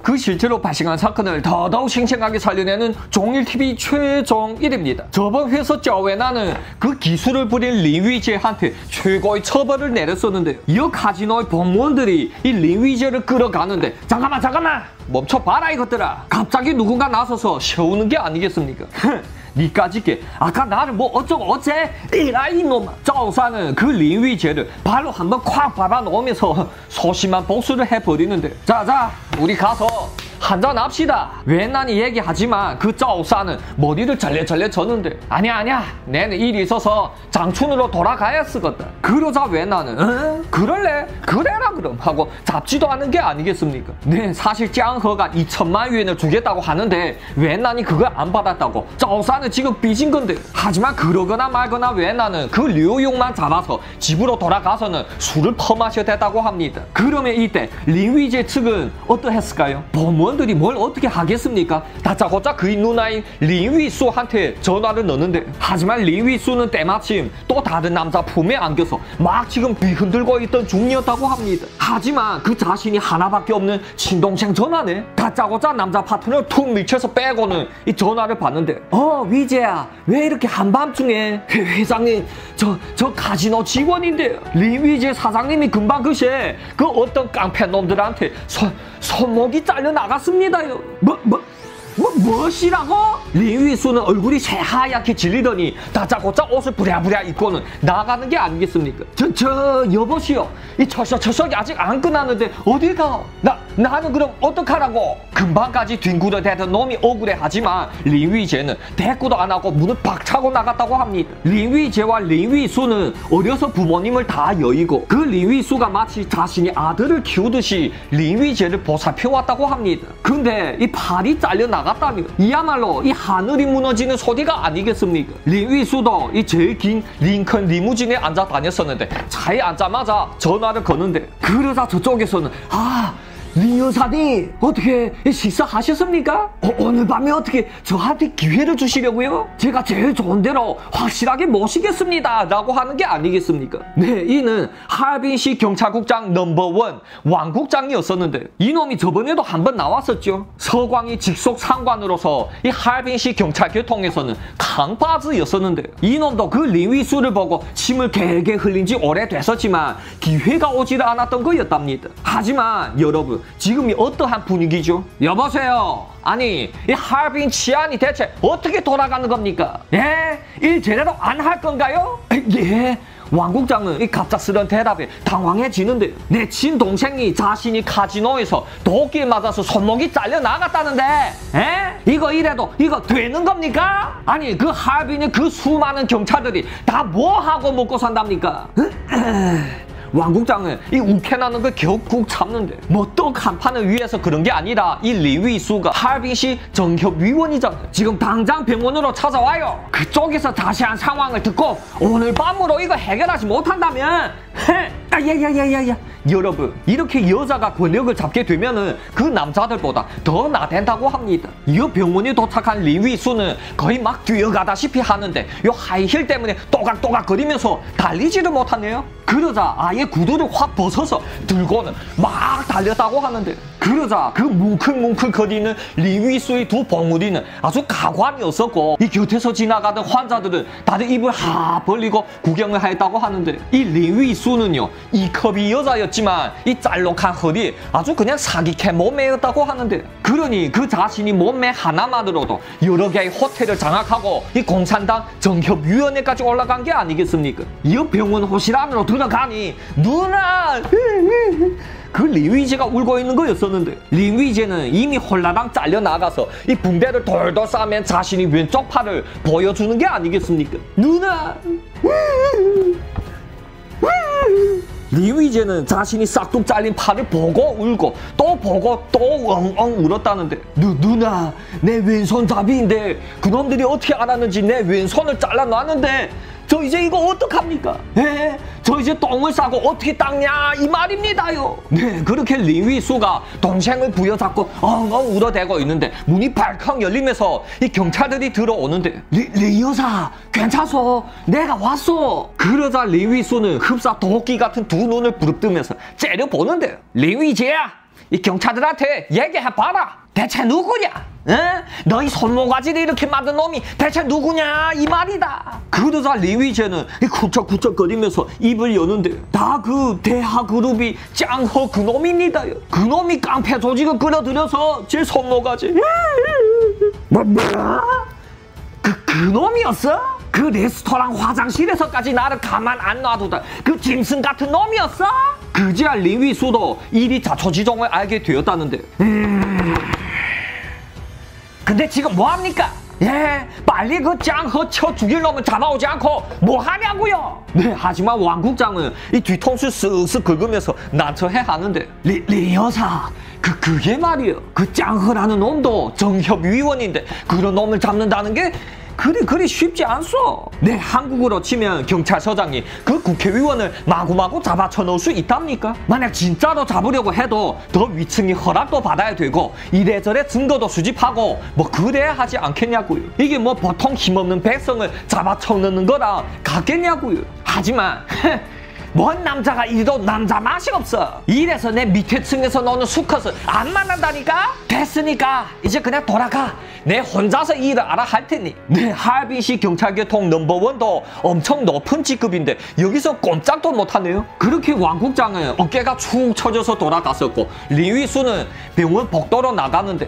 그 실제로 발생한 사건을 더더욱 생생하게 살려내는 종일TV 최종 1위입니다. 저번 회사 짜웨나는 그 기술을 부린 링위제한테 최고의 처벌을 내렸었는데요. 이 카지노의 공무원들이 이 링위제를 끌어가는데 잠깐만 멈춰봐라 이것들아. 갑자기 누군가 나서서 세우는 게 아니겠습니까? 니까짓게 아까 나를 뭐 어쩌고 어째 이라 이놈아. 짜오사는 그 링위제를 발로 한번 콱 밟아놓으면서 소심한 복수를 해버리는데 자 우리 가서 한잔 합시다. 웬난이 얘기하지만 그 짜오사는 머리를 잘레잘레 쳤는데 아니야 내는 일이 있어서 장춘으로 돌아가야 쓰겠다. 그러자 웬난은 응? 그럴래? 그래라 그럼 하고 잡지도 않은 게 아니겠습니까? 네, 사실 짱허가 2천만 위엔을 주겠다고 하는데 웬난이 그걸 안 받았다고 짜오사는 지금 삐진 건데. 하지만 그러거나 말거나 웬난은 그 류용만 잡아서 집으로 돌아가서는 술을 퍼마셔야 됐다고 합니다. 그러면 이때 링위제 측은 어떠했을까요? 범원들이 뭘 어떻게 하겠습니까? 다짜고짜 그의 누나인 링위수한테 전화를 넣는데 하지만 링위수는 때마침 또 다른 남자 품에 안겨서 막 지금 흔들고 있던 중이었다고 합니다. 하지만 그 자신이 하나밖에 없는 친동생 전화네. 다짜고짜 남자 파트너를 툭 밀쳐서 빼고는 이 전화를 받는데 위재야 왜 이렇게 한밤중에 회장님 저 카지노 직원인데요. 링위제 사장님이 금방 그새 그 어떤 깡패 놈들한테 손목이 잘려 나갔습니다요. 무엇이라고? 링위수는 얼굴이 새하얗게 질리더니 다짜고짜 옷을 부랴부랴 입고는 나가는 게 아니겠습니까? 여보시오, 이 철석이 아직 안 끝났는데 어딜 가? 나는 그럼 어떡하라고? 금방까지 뒹굴어대던 놈이 억울해하지만 링위제는 대꾸도 안 하고 문을 박 차고 나갔다고 합니다. 링위제와 링위수는 어려서 부모님을 다 여의고 그 링위수가 마치 자신이 아들을 키우듯이 링위제를 보살펴왔다고 합니다. 근데 이 팔이 잘려 나갔다면 이야말로 이 하늘이 무너지는 소리가 아니겠습니까? 링위수도 이 제일 긴 링컨 리무진에 앉아 다녔었는데 차에 앉자마자 전화를 거는데 그러자 저쪽에서는 리 여사님 어떻게 식사하셨습니까? 오늘 밤에 어떻게 저한테 기회를 주시려고요? 제가 제일 좋은 대로 확실하게 모시겠습니다 라고 하는 게 아니겠습니까? 네, 이는 하얼빈시 경찰국장 넘버1 왕국장이었었는데 이놈이 저번에도 한번 나왔었죠. 서광이 직속 상관으로서 이 하얼빈시 경찰교통에서는 강바즈였었는데 이놈도 그 링위수를 보고 침을 개개 흘린 지 오래됐었지만 기회가 오지를 않았던 거였답니다. 하지만 여러분 지금이 어떠한 분위기죠? 여보세요. 아니 이 하얼빈 치안이 대체 어떻게 돌아가는 겁니까? 예? 일 제대로 안 할 건가요? 예. 왕국장은 이 갑작스런 대답에 당황해지는데 내 친동생이 자신이 카지노에서 도끼에 맞아서 손목이 잘려 나갔다는데 에? 이거 이래도 이거 되는 겁니까? 아니 그 하얼빈의 그 수많은 경찰들이 다 뭐하고 먹고 산답니까? 왕국장은 이 우케나는 그 격국 참는데 뭐 떡 한 판을 위해서 그런 게 아니라 이 링위수가 하얼빈시 정협위원이잖아요. 지금 당장 병원으로 찾아와요. 그쪽에서 자세한 상황을 듣고 오늘 밤으로 이거 해결하지 못한다면 야야야야야 여러분 이렇게 여자가 권력을 잡게 되면은 그 남자들보다 더 나댄다고 합니다. 이 병원에 도착한 링위수는 거의 막 뛰어가다시피 하는데 요 하이힐 때문에 또각또각 거리면서 달리지를 못하네요. 그러자 아예 구두를 확 벗어서 들고는 막 달렸다고 하는데 그러자 그 뭉클뭉클 거리는 링위수의 두 봉우리는 아주 가관이었었고 이 곁에서 지나가던 환자들은 다들 입을 하 벌리고 구경을 했다고 하는데 이 링위수는요 이 컵이 여자였지만 이 짤록한 허리에 아주 그냥 사기캐 몸매였다고 하는데 그러니 그 자신이 몸매 하나만으로도 여러 개의 호텔을 장악하고 이 공산당 정협위원회까지 올라간 게 아니겠습니까? 이 병원 호실 안으로 들어가니 누나 그 링위제가 울고 있는 거였었는데 링위제는 이미 홀라당 잘려나가서 이 붕대를 돌돌 싸면 자신이 왼쪽 팔을 보여주는 게 아니겠습니까? 누나 링위제는 자신이 싹둑 잘린 팔을 보고 울고 또 보고 또 엉엉 울었다는데 누나 내 왼손잡이인데 그놈들이 어떻게 알았는지 내 왼손을 잘라놨는데 저 이제 이거 어떡합니까? 예? 저 이제 똥을 싸고 어떻게 닦냐 이 말입니다요. 네, 그렇게 링위수가 동생을 부여잡고 엉엉 울어대고 있는데 문이 발칵 열리면서 이 경찰들이 들어오는데 리 여사 괜찮소? 내가 왔소. 그러자 링위수는 흡사 도끼 같은 두 눈을 부릅뜨면서 째려보는데 링위제야 이 경찰들한테 얘기해봐라. 대체 누구냐? 에? 너희 손모가지를 이렇게 만든 놈이 대체 누구냐? 이 말이다. 그러자 리위제는 쿵쩍쿵쩍거리면서 입을 여는데 다 그 대하그룹이 짱허 그놈입니다요. 그놈이 깡패 조직을 끌어들여서 제 손모가지. 그놈이었어? 그 레스토랑 화장실에서까지 나를 가만 안 놔두다 그 짐승 같은 놈이었어? 그제야 리위수도 일이 자초지종을 알게 되었다는데 근데 지금 뭐합니까? 예, 빨리 그 짱허 쳐 죽일 놈을 잡아오지 않고 뭐 하냐고요? 네, 하지만 왕국장은 이 뒤통수 쓱쓱 긁으면서 난처해 하는데 리 여사 그게 말이요 그 짱허라는 놈도 정협위원인데 그런 놈을 잡는다는 게 그리 쉽지 않소. 네, 한국으로 치면 경찰서장이 그 국회의원을 마구마구 잡아쳐 넣을 수 있답니까? 만약 진짜로 잡으려고 해도 더 위층이 허락도 받아야 되고 이래저래 증거도 수집하고 뭐 그래야 하지 않겠냐고요. 이게 뭐 보통 힘없는 백성을 잡아쳐 넣는 거랑 같겠냐고요. 하지만 뭔 남자가 이래도 남자 맛이 없어. 이래서 내 밑에 층에서 노는 수컷을 안 만난다니까? 됐으니까 이제 그냥 돌아가. 내 혼자서 일을 알아 할 테니. 내 하얼빈시 경찰교통 넘버원도 엄청 높은 직급인데 여기서 꼼짝도 못하네요. 그렇게 왕국장은 어깨가 축 처져서 돌아갔었고 리위수는 병원 복도로 나가는데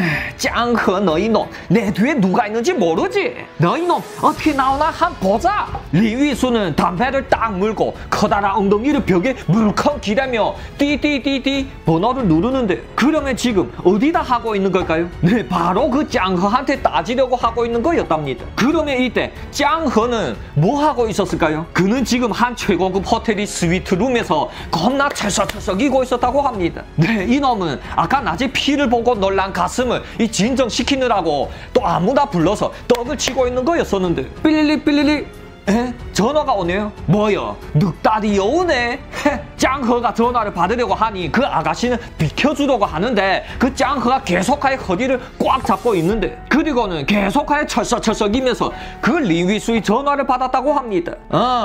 짱허 너희 놈 내 뒤에 누가 있는지 모르지? 너희 놈 어떻게 나오나 한 보자. 리위수는 담배를 딱 물고 커다란 엉덩이를 벽에 물컹 기대며 띠띠띠띠 번호를 누르는데 그러면 지금 어디다 하고 있는 걸까요? 네, 바로 그 짱허한테 따지려고 하고 있는 거였답니다. 그러면 이때 짱허는 뭐 하고 있었을까요? 그는 지금 한 최고급 호텔이 스위트룸에서 겁나 철썩철썩이고 있었다고 합니다. 네, 이놈은 아까 낮에 피를 보고 놀란 가슴을 이 진정시키느라고 또 아무나 불러서 떡을 치고 있는 거였었는데 삐리리 삐리리 에? 전화가 오네요. 뭐요? 늑다리 여우네? 짱허가 전화를 받으려고 하니 그 아가씨는 비켜주려고 하는데 그 짱허가 계속하여 허리를 꽉 잡고 있는데 그리고는 계속하여 철썩철썩이면서 그 리위수의 전화를 받았다고 합니다.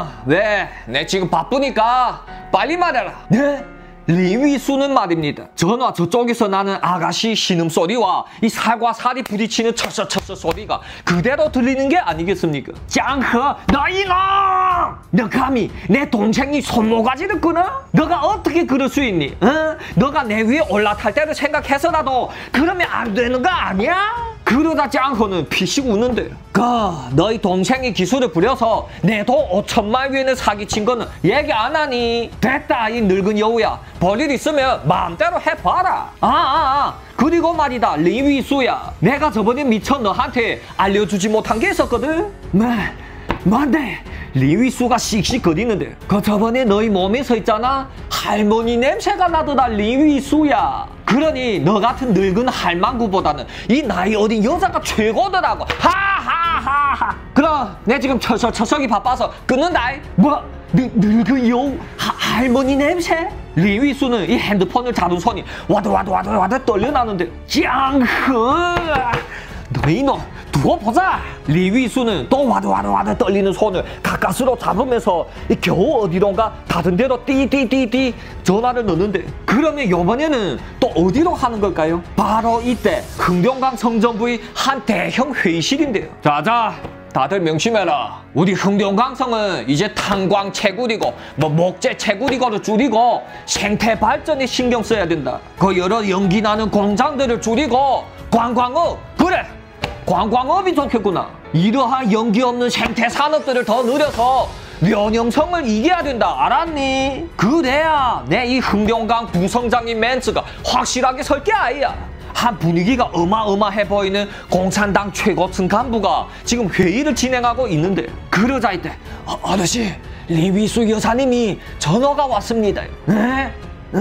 왜? 내 지금 바쁘니까 빨리 말해라. 네? 리위수는 말입니다. 전화 저쪽에서 나는 아가씨 신음소리와 이 살과 살이 부딪히는 철썩철썩 소리가 그대로 들리는 게 아니겠습니까? 짱허 너희 놈! 너 감히 내 동생이 손모가지를 끊어? 너가 어떻게 그럴 수 있니? 너가 내 위에 올라탈 때를 생각해서라도 그러면 안 되는 거 아니야? 그러다 짱허는 피식 우는데 너희 동생이 기술을 부려서 내 돈 5천만 위엔을 사기친 거는 얘기 안 하니? 됐다 이 늙은 여우야. 벌일 있으면 마음대로 해봐라. 그리고 말이다 리위수야. 내가 저번에 미처 너한테 알려주지 못한 게 있었거든. 뭔데? 리위수가 씩씩거리는데 그 저번에 너희 몸에서 있잖아 할머니 냄새가 나더라 리위수야. 그러니 너 같은 늙은 할망구보다는 이 나이 어린 여자가 최고더라고. 하하하하. 그럼 내 지금 철석이 바빠서 끊는다. 뭐? 늙은 여우 할머니 냄새? 리위수는 이 핸드폰을 다룬 손이 와드 떨려나는데 짱허 너희 놈 두고 보자. 리위수는 또 와드 떨리는 손을 가까스로 잡으면서 겨우 어디론가 다른 데로 띠띠띠띠 전화를 넣는데 그러면 이번에는 또 어디로 하는 걸까요? 바로 이때 흥룡강 성전부의 한 대형 회의실인데요. 자자 다들 명심해라. 우리 흥룡강성은 이제 탄광 채굴이고 뭐 목재 채굴이고를 줄이고 생태 발전에 신경 써야 된다. 그 여러 연기 나는 공장들을 줄이고 관광업 그래 관광업이 좋겠구나. 이러한 연기 없는 생태 산업들을 더 늘려서 면역성을 이겨야 된다. 알았니? 그래야 내 이 흥룡강 부성장님 멘트가 확실하게 설 게 아니야. 한 분위기가 어마어마해 보이는 공산당 최고층 간부가 지금 회의를 진행하고 있는데 그러자 이때 아저씨 리위수 여사님이 전화가 왔습니다. 네?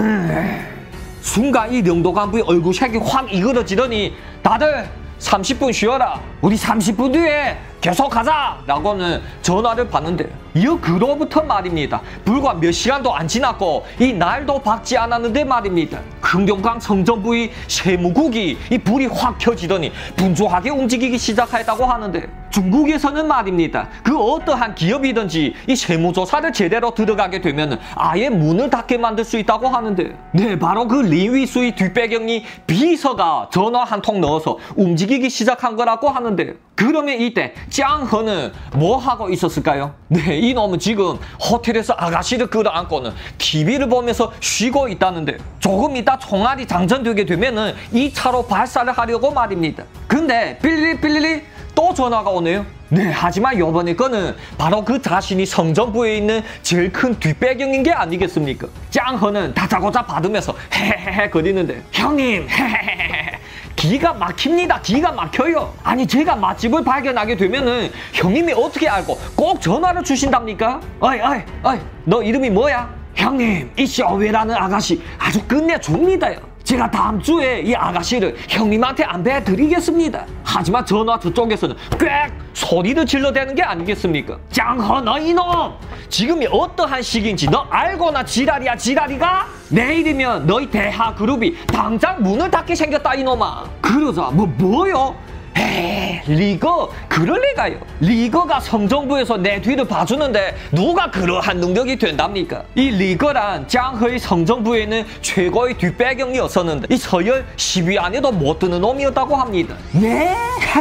순간 이 영도 간부의 얼굴색이 확 이그러지더니 다들 30분 쉬어라. 우리 30분 뒤에 계속하자 라고는 전화를 받는데 그로부터 말입니다. 불과 몇 시간도 안 지났고 이 날도 밝지 않았는데 말입니다. 흥룡강 성전부의 세무국이 이 불이 확 켜지더니 분주하게 움직이기 시작했다고 하는데 중국에서는 말입니다. 그 어떠한 기업이든지 이 세무조사를 제대로 들어가게 되면 아예 문을 닫게 만들 수 있다고 하는데 네, 바로 그 리위수의 뒷배경이 비서가 전화 한 통 넣어서 움직이기 시작한 거라고 하는데 그러면 이때 짱허는 뭐 하고 있었을까요? 네, 이놈은 지금 호텔에서 아가씨를 끌어안고는 TV를 보면서 쉬고 있다는데 조금 이따 총알이 장전되게 되면은 2차로 발사를 하려고 말입니다. 근데 삐리리 또 전화가 오네요. 네, 하지만 요번에 거는 바로 그 자신이 성전부에 있는 제일 큰 뒷배경인 게 아니겠습니까? 짱허는 다짜고짜 받으면서 헤헤헤 거리는데 형님 헤헤헤헤 기가 막힙니다. 기가 막혀요. 아니 제가 맛집을 발견하게 되면은 형님이 어떻게 알고 꼭 전화를 주신답니까? 어이 너 이름이 뭐야? 형님 이 쇼웨라는 아가씨 아주 끝내줍니다요. 제가 다음 주에 이 아가씨를 형님한테 안배드리겠습니다. 하지만 전화 저쪽에서는 꽥 소리를 질러대는 게 아니겠습니까? 짱허 너 이놈! 지금이 어떠한 시기인지 너 알고나 지랄이야 지랄이가? 내일이면 너희 대하그룹이 당장 문을 닫게 생겼다 이놈아. 그러자 뭐요? 에이 리거 그럴 리가요. 리거가 성정부에서 내 뒤를 봐주는데 누가 그러한 능력이 된답니까? 이 리거란 짱허의 성정부에는 최고의 뒷배경이었었는데 이 서열 10위 안에도 못 드는 놈이었다고 합니다. 네?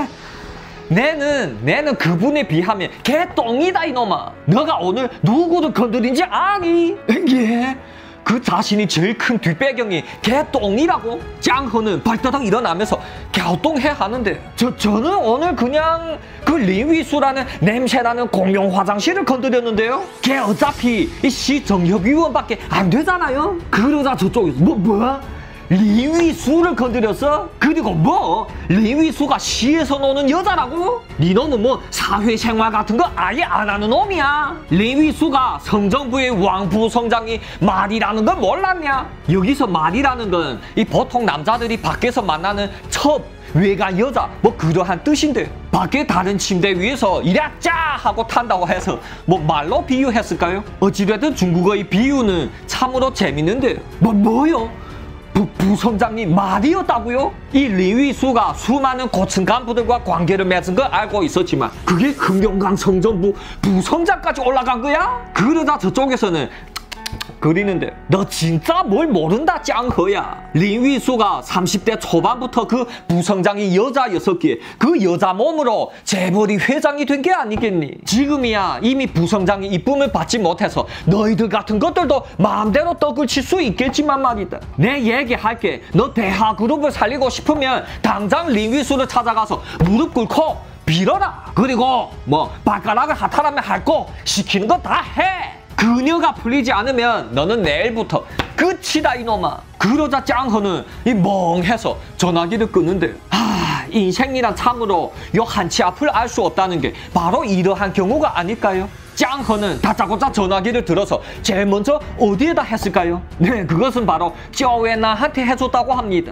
내는 그분에 비하면 개똥이다 이놈아. 너가 오늘 누구를 건드린지 아니? 예? 그 자신이 제일 큰 뒷배경이 개똥이라고? 짱허는 발더덕 일어나면서 갸우똥해 하는데 저는 오늘 그냥 그 리위수라는 냄새나는 공용 화장실을 건드렸는데요. 걔 어차피 이 시정협위원밖에 안 되잖아요. 그러자 저쪽에서 뭐? 리위수를 건드렸어? 그리고 뭐? 리위수가 시에서 노는 여자라고? 니 놈은 뭐 사회생활 같은 거 아예 안 하는 놈이야? 리위수가 성정부의 왕부성장이 말이라는 걸 몰랐냐? 여기서 말이라는 건 이 보통 남자들이 밖에서 만나는 첩, 외가 여자 뭐 그러한 뜻인데 밖에 다른 침대 위에서 이랴짜 하고 탄다고 해서 뭐 말로 비유했을까요? 어찌됐든 중국어의 비유는 참으로 재밌는데 뭐요? 부성장님 말이었다고요? 이 리위수가 수많은 고층 간부들과 관계를 맺은 걸 알고 있었지만 그게 흥룡강 성전부 부성장까지 올라간 거야? 그러다 저쪽에서는 그리는데 너 진짜 뭘 모른다 짱허야. 리위수가 30대 초반부터 그 부성장이 여자였었기에 그 여자 몸으로 재벌이 회장이 된 게 아니겠니? 지금이야 이미 부성장이 이쁨을 받지 못해서 너희들 같은 것들도 마음대로 떡을 칠 수 있겠지만 말이다. 내 얘기할게. 너 대하그룹을 살리고 싶으면 당장 리위수를 찾아가서 무릎 꿇고 빌어라. 그리고 뭐 발가락을 하타라면 할 거 시키는 거 다 해. 그녀가 풀리지 않으면 너는 내일부터 끝이다 이놈아. 그러자 짱허는 이 멍해서 전화기를 끊는데 인생이란 참으로 요 한치 앞을 알 수 없다는 게 바로 이러한 경우가 아닐까요? 짱허는 다짜고짜 전화기를 들어서 제일 먼저 어디에다 했을까요? 네, 그것은 바로 쪼웨나한테 해줬다고 합니다.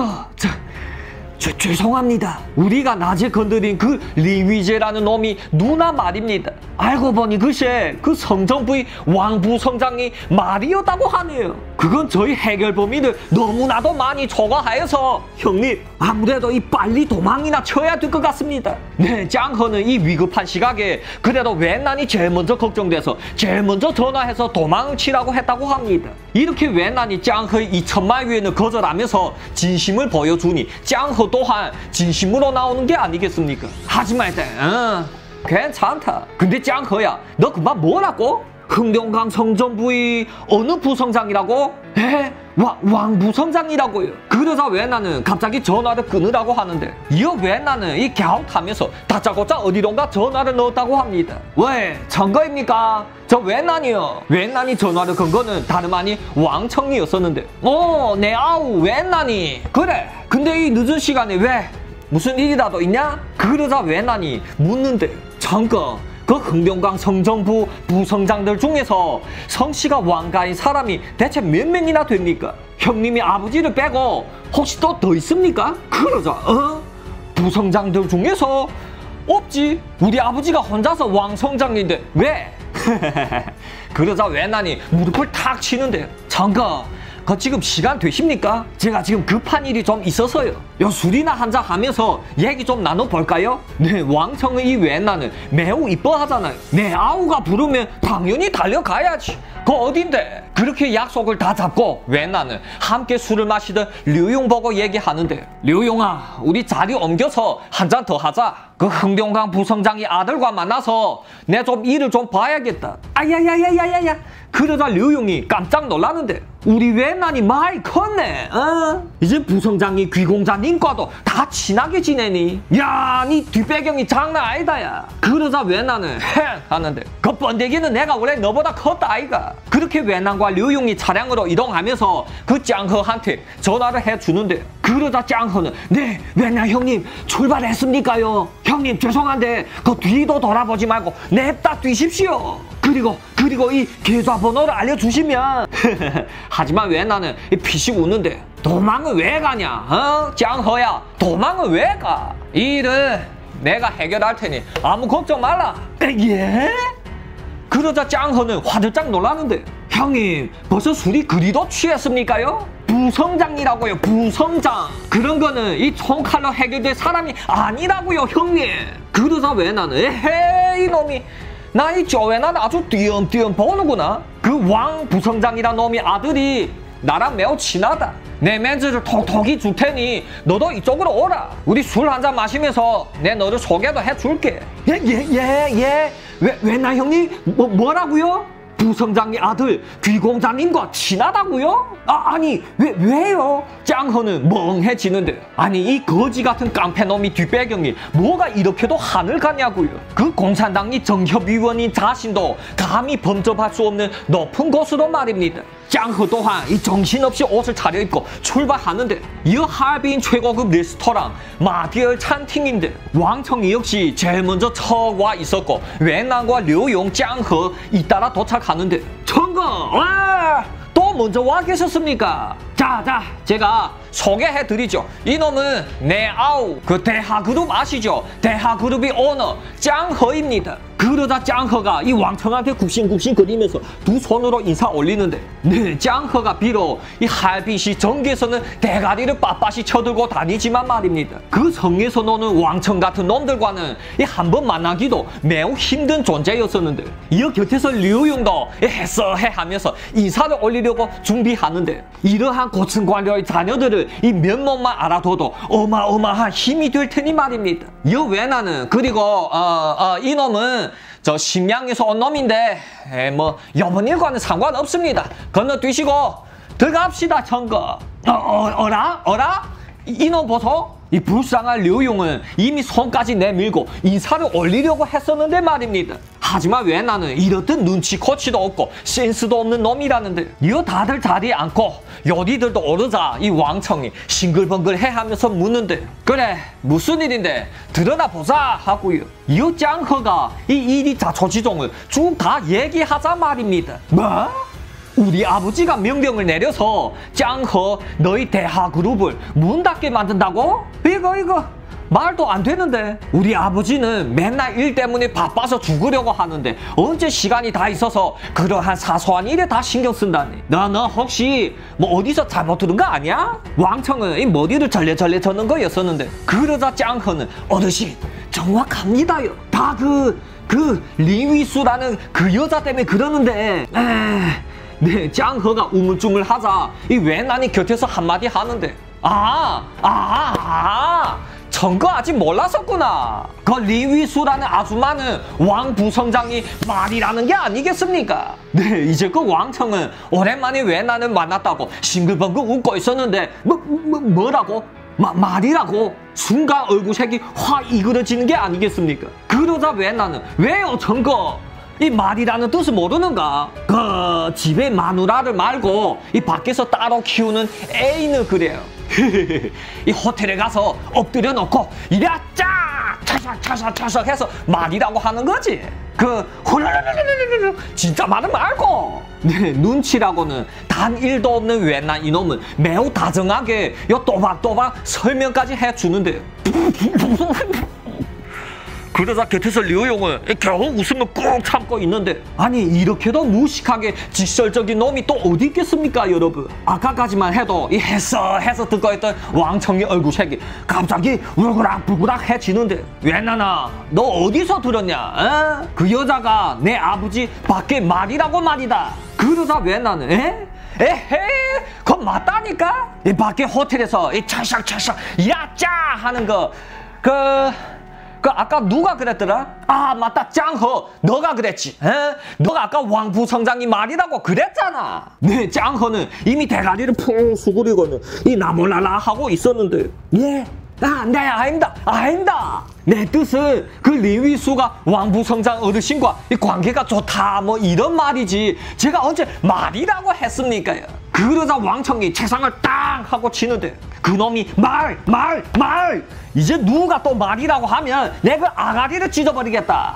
죄송합니다. 우리가 낮에 건드린 그 리위제라는 놈이 누나 말입니다. 알고 보니 글쎄 그 성정부의 왕부성장이 말이었다고 하네요. 그건 저희 해결 범위를 너무나도 많이 초과하여서 형님 아무래도 이 빨리 도망이나 쳐야 될 것 같습니다. 네, 짱허는 이 위급한 시각에 그래도 웬난이 제일 먼저 걱정돼서 제일 먼저 전화해서 도망을 치라고 했다고 합니다. 이렇게 웬난이 짱허의 2천만 위엔을 거절하면서 진심을 보여주니 짱허 또한 진심으로 나오는 게 아니겠습니까? 하지만 일단 괜찮다. 근데 짱허야 너 그만 뭐라고? 흥룡강 성전부의 어느 부성장이라고? 왕부성장이라고요. 그러자 웬나는 갑자기 전화를 끊으라고 하는데 이어 웬나는 이 갸웃하면서 다짜고짜 어디론가 전화를 넣었다고 합니다. 왜? 전거입니까? 저 웬난이요. 웬난이 전화를 건 거는 다름 아닌 왕청리였었는데 네 아우 웬난이 그래 근데 이 늦은 시간에 왜? 무슨 일이라도 있냐? 그러자 웬난이 묻는데 잠깐 그 흥룡강 성정부 부성장들 중에서 성씨가 왕가인 사람이 대체 몇 명이나 됩니까? 형님이 아버지를 빼고 혹시 또 더 있습니까? 그러자 부성장들 중에서 없지. 우리 아버지가 혼자서 왕성장인데 왜? 그러자 외난이 무릎을 탁 치는데 장가 그 지금 시간 되십니까? 제가 지금 급한 일이 좀 있어서요. 요 술이나 한잔 하면서 얘기 좀 나눠볼까요? 네, 왕청의 이 외난은 매우 이뻐하잖아요. 내 아우가 부르면 당연히 달려가야지. 그 어딘데? 그렇게 약속을 다 잡고 외난은 함께 술을 마시던 류용 보고 얘기하는데 류용아, 우리 자리 옮겨서 한잔 더 하자. 그 흥룡강 부성장이 아들과 만나서 내 좀 일을 좀 봐야겠다. 아야야야야야야. 그러자 류용이 깜짝 놀라는데 우리 외난이 많이 컸네. 이제 부성장이 귀공자님과도 다 친하게 지내니. 야, 니 뒷배경이 장난 아니다 야. 그러자 외난은 행 하는데 그 번데기는 내가 원래 너보다 컸다 아이가. 그렇게 외난과 류용이 차량으로 이동하면서 그 짱허한테 전화를 해주는데 그러자 짱허는 네 외난 형님 출발했습니까요? 형님 죄송한데 그 뒤도 돌아보지 말고 냅다 뛰십시오. 그리고 이 계좌번호를 알려주시면 하지만 외난은 피식 웃는데 도망은 왜 가냐? 짱허야 도망은 왜 가? 이 일은 내가 해결할 테니 아무 걱정 말라. 예? 그러자 짱허는 화들짝 놀라는데 형님 벌써 술이 그리도 취했습니까요? 부성장이라고요. 부성장. 그런 거는 이 총칼로 해결될 사람이 아니라고요 형님. 그러자 외난은 에헤이 이놈이 나 이 쪼외난 아주 띄엄띄엄 보는구나. 그 왕 부성장이란 놈이 아들이 나랑 매우 친하다. 내 멘즈를 톡톡히 줄 테니 너도 이쪽으로 오라. 우리 술 한잔 마시면서 내 너를 소개도 해줄게. 예. 외난 형님 뭐라고요? 부성장의 아들 귀공자님과 친하다고요? 아니 왜요? 짱허는 멍해지는데 아니 이 거지 같은 깡패놈이 뒷배경이 뭐가 이렇게도 하늘 가냐고요. 그 공산당이 정협위원인 자신도 감히 범접할 수 없는 높은 곳으로 말입니다. 짱허 또한 이 정신없이 옷을 차려입고 출발하는데 이 하얼빈 최고급 레스토랑 마디얼 찬팅인데 왕청이 역시 제일 먼저 척와 있었고 외난과 류용 짱허 잇따라 도착하는데 청거 와! 또 먼저 와 계셨습니까? 자 제가 소개해드리죠. 이놈은 내 아우 그 대하그룹 아시죠? 대하그룹의 오너 짱허입니다. 그러다 짱허가 이 왕청한테 굽신굽신 거리면서 두 손으로 인사 올리는데 네 짱허가 비록 이 하얼빈시 정계에서는 대가리를 빳빳이 쳐들고 다니지만 말입니다. 그 성에서 노는 왕청 같은 놈들과는 이 한 번 만나기도 매우 힘든 존재였었는데 이 곁에서 류용도 해서해 하면서 인사를 올리려고 준비하는데 이러한 고층관료의 자녀들을 이 면목만 알아둬도 어마어마한 힘이 될 테니 말입니다. 이 외나는 그리고 이놈은 저 심양에서 온 놈인데 뭐 이번 일과는 상관없습니다. 건너뛰시고 들어갑시다 청거. 어라? 이놈 보소? 이 불쌍한 류용은 이미 손까지 내밀고 인사를 올리려고 했었는데 말입니다. 하지만 왜 나는 이렇듯 눈치코치도 없고 센스도 없는 놈이라는데 이거 다들 자리에 앉고 요리들도 오르자 이 왕청이 싱글벙글해 하면서 묻는데 그래 무슨 일인데 드러나 보자 하고요. 이 짱허가 이 일이 자초지종을 쭉 다 얘기하자 말입니다. 뭐? 우리 아버지가 명령을 내려서 짱허 너희 대하그룹을 문 닫게 만든다고? 이거 말도 안 되는데. 우리 아버지는 맨날 일 때문에 바빠서 죽으려고 하는데 언제 시간이 다 있어서 그러한 사소한 일에 다 신경 쓴다니. 너 혹시 뭐 어디서 잘못 들은 거 아니야? 왕청은 이 머리를 절레절레 젓는 거였었는데 그러자 짱허는 어르신 정확합니다요. 다 그 리위수라는 그 여자 때문에 그러는데 네, 짱허가 우물쭈물하자 이 외난이 곁에서 한마디 하는데 전거 아직 몰랐었구나. 그 리위수라는 아줌마는 왕부성장이 말이라는 게 아니겠습니까? 네, 이제 그 왕청은 오랜만에 외난을 만났다고 싱글벙글 웃고 있었는데 뭐라고? 말이라고? 순간 얼굴색이 확 이그러지는 게 아니겠습니까? 그러자 외난은 왜요 전거? 이 말이라는 뜻을 모르는가? 그 집에 마누라를 말고 이 밖에서 따로 키우는 애인을 그래요. 이 호텔에 가서 엎드려 놓고 이래 쫙 차삭 해서 말이라고 하는 거지. 그 홀라라라라라라 진짜 말은 말고. 네, 눈치라고는 단 1도 없는 외난 이놈은 매우 다정하게 요 또박또박 설명까지 해주는데 그러자 곁에서 류용은 겨우 웃음을 꾹 참고 있는데 아니 이렇게도 무식하게 직설적인 놈이 또 어디 있겠습니까 여러분. 아까까지만 해도 이 해서 듣고 있던 왕청의 얼굴색이 갑자기 울그락불그락 해지는데 웬나나 너 어디서 들었냐? 어? 그 여자가 내 아버지 밖에 말이라고 말이다. 그러자 웬나는 에헤 그건 맞다니까. 이 밖에 호텔에서 이 차샥차샥 야짜 하는 거 그 아까 누가 그랬더라? 아 맞다 짱허 너가 그랬지. 너가 아까 왕부성장이 말이라고 그랬잖아. 네 짱허는 이미 대가리를 푹 수그리고는 이 나몰라라 하고 있었는데 예? 네 아닙니다. 내 뜻은 그 리위수가 왕부성장 어르신과 이 관계가 좋다 뭐 이런 말이지 제가 언제 말이라고 했습니까요? 그러자 왕청이 책상을 땅 하고 치는데 그놈이 말 이제 누가 또 말이라고 하면 내가 그 아가리를 찢어버리겠다.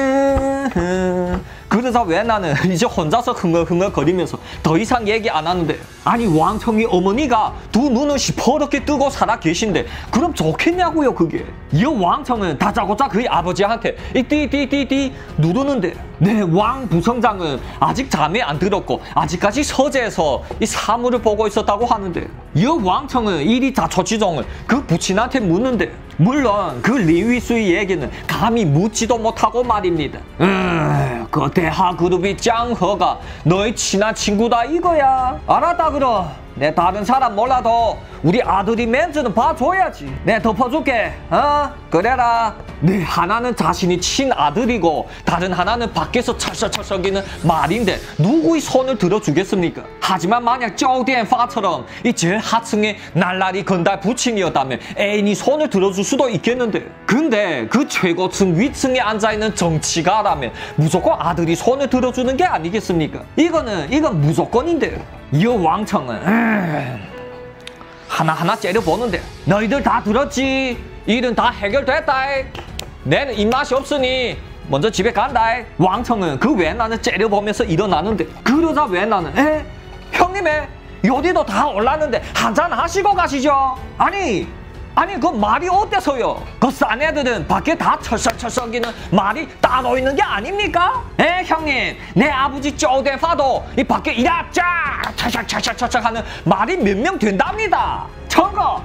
그러자 왜 나는 이제 혼자서 흥얼흥얼거리면서 더 이상 얘기 안 하는데 아니 왕청이 어머니가 두 눈을 시퍼렇게 뜨고 살아 계신데 그럼 좋겠냐고요 그게. 이 왕청은 다짜고짜 그의 아버지한테 이 띠띠띠띠 누르는데 네 왕부성장은 아직 잠에 안 들었고 아직까지 서재에서 이 사물을 보고 있었다고 하는데 이 왕청은 이리 자초지종을 그 부친한테 묻는데 물론 그 리위수의 얘기는 감히 묻지도 못하고 말입니다. 그 대하그룹이 짱허가 너의 친한 친구다 이거야. 알았다 그럼. 내 다른 사람 몰라도 우리 아들이 멘트는 봐줘야지. 내 덮어줄게. 그래라. 네 하나는 자신이 친아들이고 다른 하나는 밖에서 철썩철썩이는 말인데 누구의 손을 들어주겠습니까? 하지만 만약 쪼디엔파처럼 이 제일 하층의 날라리 건달 부친이었다면 애인이 손을 들어줄 수도 있겠는데 근데 그 최고층 위층에 앉아있는 정치가라면 무조건 아들이 손을 들어주는 게 아니겠습니까? 이건 무조건인데 이 왕청은 하나하나 째려보는데 너희들 다 들었지? 일은 다 해결됐다. 내는 입맛이 없으니 먼저 집에 간다. 왕청은 그 웬나는 째려보면서 일어나는데 그러자 웬나는 형님의 요리도 다 올랐는데 한잔 하시고 가시죠. 아니 그 말이 어때서요? 그 싼 애들은 밖에 다 철썩철썩이는 말이 따로 있는 게 아닙니까? 형님 내 아버지 쪼대파도 이 밖에 이랍짜 철썩철썩 하는 말이 몇 명 된답니다. 청거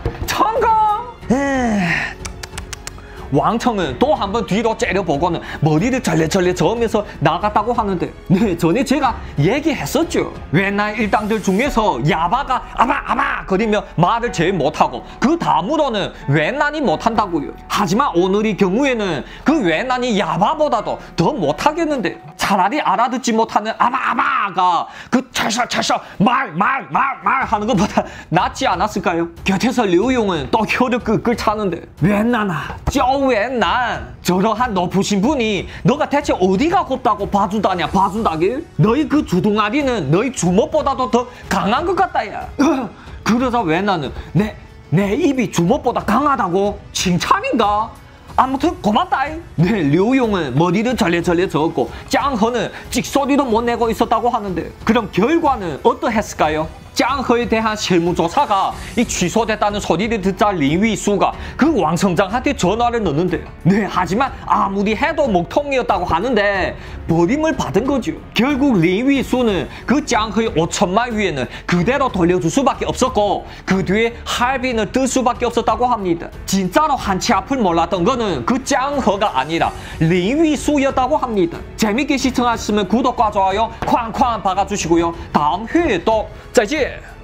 왕청은 또 한 번 뒤로 째려보고는 머리를 절레절레 저으면서 나갔다고 하는데 네 전에 제가 얘기했었죠. 옛날 일당들 중에서 야바가 아바 거리며 말을 제일 못하고 그 다음으로는 웬난이 못한다고요. 하지만 오늘의 경우에는 그 웬난이 야바보다도 더 못하겠는데 차라리 알아듣지 못하는 아바가 그 철썩철썩 말 하는 것보다 낫지 않았을까요? 곁에서 류용은 또 혀를 끌끌 차는데 웬난아 웬난 저러한 높으신 분이 너가 대체 어디가 곱다고 봐준다길? 너희 그 주둥아리는 너희 주먹보다도 더 강한 것 같다 야. 그러자 웬나는 내 입이 주먹보다 강하다고? 칭찬인가? 아무튼 고맙다. 네 류용은 머리를 절레절레 저었고 짱허는 찍소리도 못 내고 있었다고 하는데 그럼 결과는 어떠했을까요? 짱허에 대한 실무조사가 취소됐다는 소리를 듣자 리위수가 그 왕성장한테 전화를 넣는데 네 하지만 아무리 해도 먹통이었다고 하는데 버림을 받은 거죠. 결국 리위수는 그 짱허의 5천만 위에는 그대로 돌려줄 수밖에 없었고 그 뒤에 할빈을 뜰 수밖에 없었다고 합니다. 진짜로 한치 앞을 몰랐던 거는 그 짱허가 아니라 리위수였다고 합니다. 재밌게 시청하셨으면 구독과 좋아요 쾅쾅 박아주시고요. 다음 회에 또 再见。